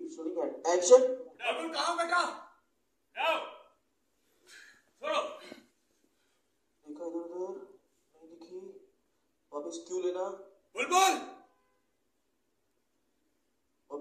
Shooting at action. बुलबुल कहाँ बेटा? आओ। छोड़ो। देखा इधर उधर नहीं दिखी, वापस क्यों लेना? बुलबुल